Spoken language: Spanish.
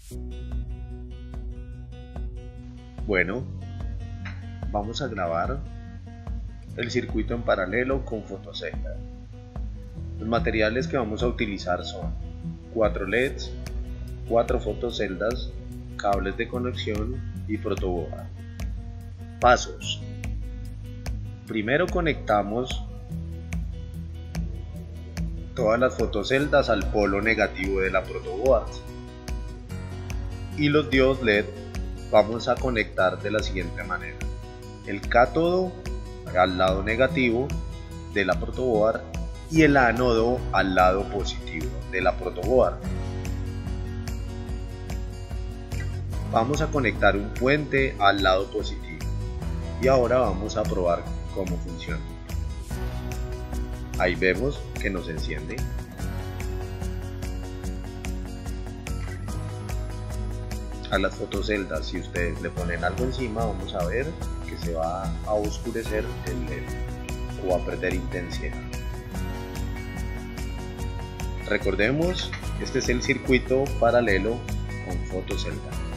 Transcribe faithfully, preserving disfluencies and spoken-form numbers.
Bueno, vamos a grabar el circuito en paralelo con fotocelda. Los materiales que vamos a utilizar son cuatro L E Ds, cuatro fotoceldas, cables de conexión y protoboard. Pasos. Primero conectamos todas las fotoceldas al polo negativo de la protoboard y los diodos L E D vamos a conectar de la siguiente manera: el cátodo al lado negativo de la protoboard y el ánodo al lado positivo de la protoboard. Vamos a conectar un puente al lado positivo y ahora vamos a probar cómo funciona. Ahí vemos que nos enciende. A las fotoceldas, si ustedes le ponen algo encima, vamos a ver que se va a oscurecer el L E D o a perder intensidad. Recordemos, este es el circuito paralelo con fotocelda.